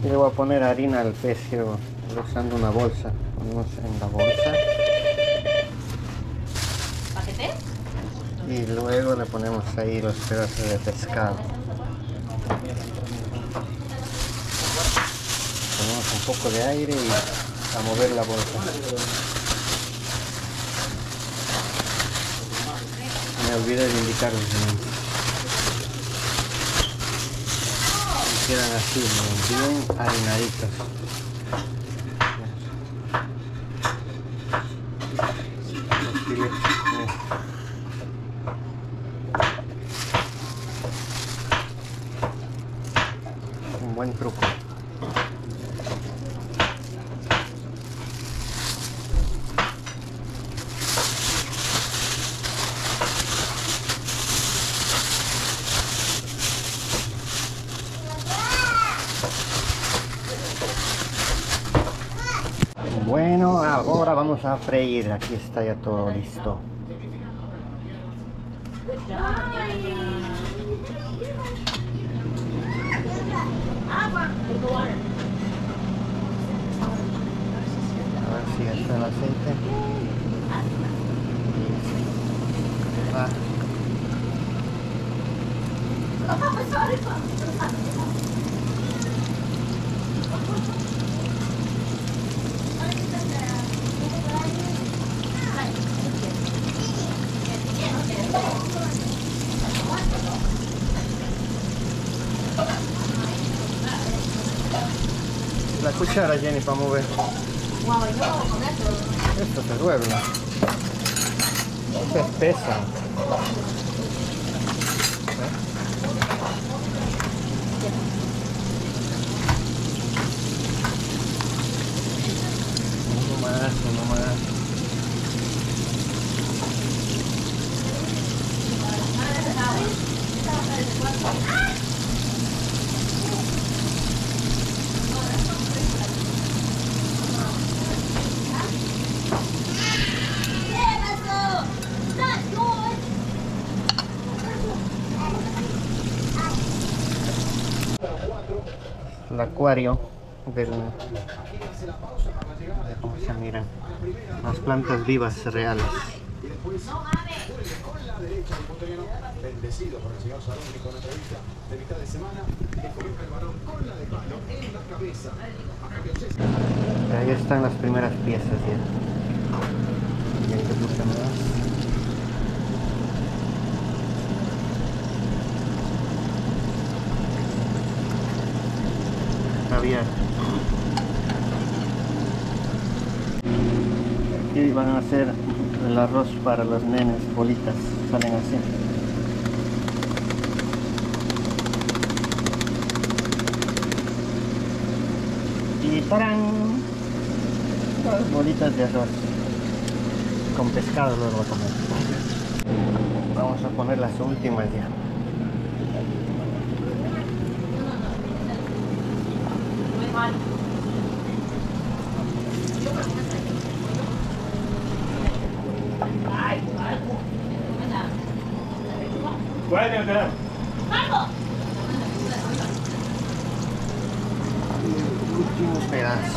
Y le voy a poner harina al pez, usando una bolsa. Ponemos en la bolsa. ¿Paquete? Y luego le ponemos ahí los pedazos de pescado. Ponemos un poco de aire y a mover la bolsa. Me olvidé de indicar los dientes. Y quedan así, bien harinaditos. Los filetes, un buen truco. Bueno, ahora vamos a freír. Aquí está ya todo listo. A ver si ya está el aceite. Ah. La cuchara, Jenny, para mover. Esto se duerme. Esto es pesa. Uno más. El acuario del... ¿Cómo se miran? Las plantas vivas reales. Bendecido por el señor Salomón con la entrevista de mitad de semana, que coloca el balón con la de palo en la cabeza. Ahí están las primeras piezas ya. Y ahí te puse más. Caviar. Aquí van a hacer el arroz para los nenes, bolitas, salen así. Y ¡tarán! Las bolitas de arroz con pescado luego a comer. Vamos a poner las últimas ya. Último pedazo.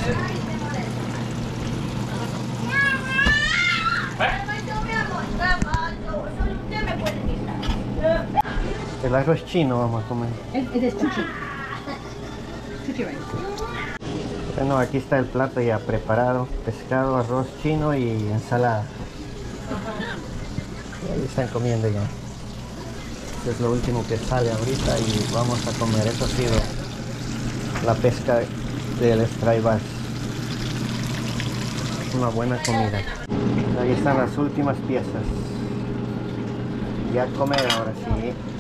El arroz chino vamos a comer. Es chuchi. Chuchi rice. Bueno, aquí está el plato ya preparado. Pescado, arroz chino y ensalada. Y ahí están comiendo ya. Esto es lo último que sale ahorita y vamos a comer. Eso ha sido la pesca del Stray Bass. Una buena comida. Ahí están las últimas piezas. Ya a comer ahora sí.